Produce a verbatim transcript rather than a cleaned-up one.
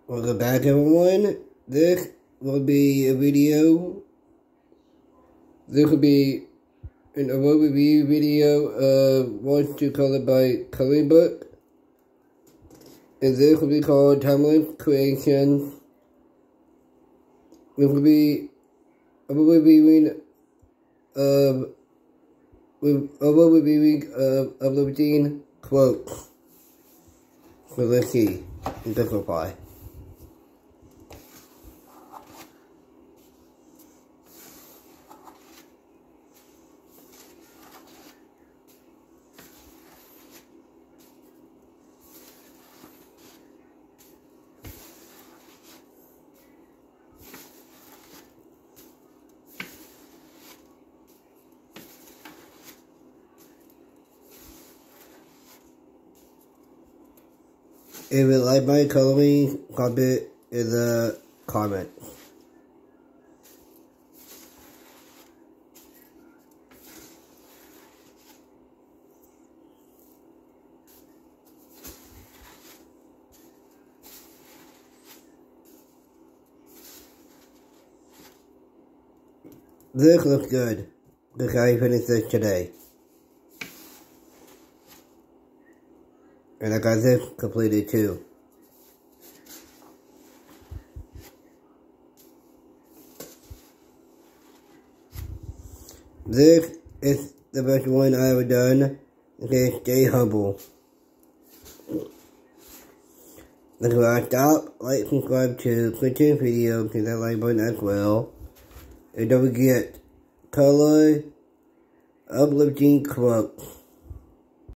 Welcome back, everyone. This will be a video. This will be an overview video of Wants to Color by Coloring Book. And this will be called Timeless Creation. This will be a overviewing of with overviewing of uplifting quotes. So let's see and simplify. If you like my coloring, comment in the comment. This looks good because I finished this today. And I got this completed too. This is the best one I ever done. Okay, stay humble. That's where I stop. Like, subscribe to Quentin's video, hit that like button as well. And don't forget, color uplifting quotes.